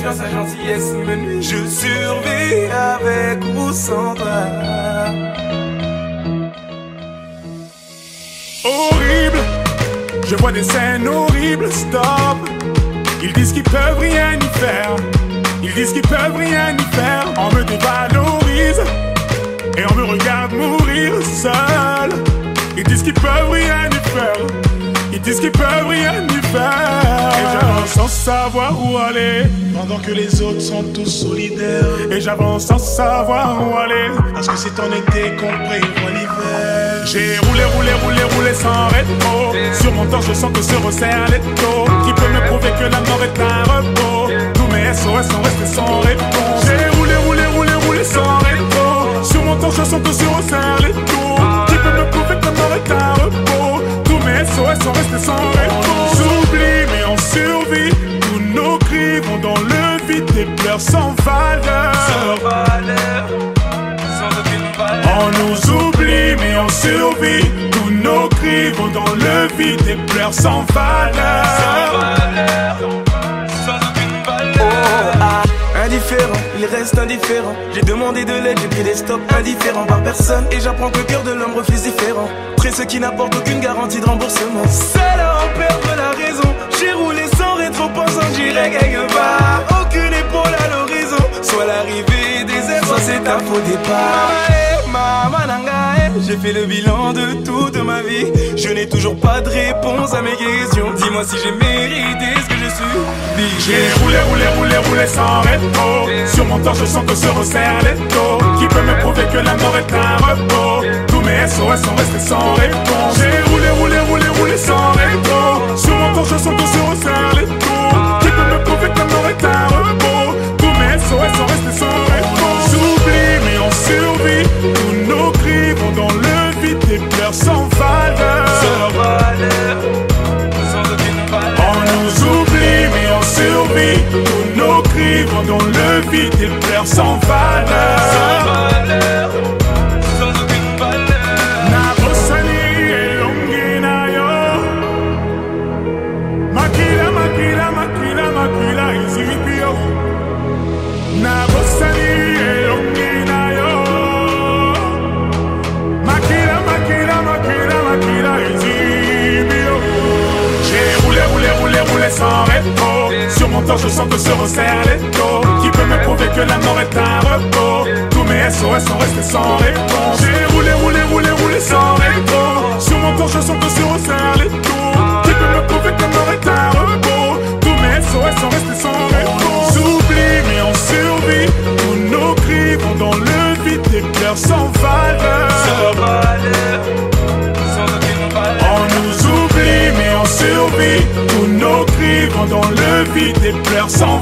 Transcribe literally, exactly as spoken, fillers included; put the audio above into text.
intelligence, sa gentillesse me nuit. Je survis avec ou sans toi. Horrible, je vois des scènes horribles, stop. Ils disent qu'ils peuvent rien y faire. Ils disent qu'ils peuvent rien y faire. On me dévalorise et on me regarde mourir seul. Ils disent qu'ils peuvent rien y faire. Ils disent qu'ils peuvent rien y faire. Et j'avance sans savoir où aller, pendant que les autres sont tous solidaires. Et j'avance sans savoir où aller, parce que c'est en été qu'on prévoit l'hiver. J'ai roulé, roulé, roulé, roulé sans rétro. Sur mon torse je sens que se resserre les taux. Qui peut me prouver que la mort est un repos? Tous mes S O S sont restés sans réponse. J'ai roulé, roulé, roulé, roulé sans rétro. Sur mon torse je sens que se resserre les taux. Qui peut me prouver que la mort est un repos? Tous mes S O S sont restés sans réponse. J'oublie mais on survit. Tous nos cris vont dans le vide. Des pleurs sans valeur. Sans valeur. Sans aucune valeur. On nous oublie mais on survit. Tous nos cris vont dans le vide. Des pleurs sans valeur. Sans valeur. Sans aucune valeur. Oh, ah. Indifférent, il reste indifférent. J'ai demandé de l'aide, j'ai pris des stops indifférents par personne. Et j'apprends que le cœur de l'homme refuse différent. Presse qui n'apporte aucune garantie de remboursement. Seul à en perdre la raison. J'ai roulé sans rétro, pensant que j'irais quelque part. Aucune épaule à l'horizon. Soit l'arrivée des airs, soit c'est un faux départ. Mama Nangae, j'ai fait le bilan de toute ma vie. Je n'ai toujours pas de réponse à mes questions. Dis-moi si j'ai mérité ce que je suis. J'ai roulé, roulé, roulé, roulé sans rétro. Sur mon torse je sens que se resserrent les taux. Qui peut me prouver que la mort est un repos? Tous mes S O S sont restés sans réponse. J'ai roulé, roulé, roulé, roulé sans rétro. Sur mon torse je sens que se resserrent les taux. Qui peut me prouver que la mort est un repos? Tous mes S O S sont restés sans réponse. J'oublie mais on survit. Tous nos cris vont dans le vide. Des pleurs sans valeur. Sans valeur. Sans aucune valeur. On nous oublie mais on survit. Tous nos cris vont dans le vide. Des pleurs sans valeur. Sans valeur. Sans aucune valeur. Nabosani elongina yo. Makila, makila, makila, makila izipio. Nabosani elongina yo. Makila, makila, makila, makila izipio. J'ai roulé, roulé, roulé, roulé sans rétro. Sur mon torse je sens que se resserrent les taux. Qui peut me prouver que la mort est un repos? Tous mes S O S sont restés sans réponse. J'ai roulé, roulé, roulé, roulé sans rétro. Sur mon torse je sens que se resserrent les taux. Qui peut me prouver que la mort est un repos? Tous mes S O S sont restés sans réponse. J'oublie mais on survit. Tous nos cris vont dans le vide. Des pleurs sans valeur. Sans valeur. Sans aucune valeur. On nous oublie mais on survit. Tous nos cris vont dans le vide. Des pleurs sans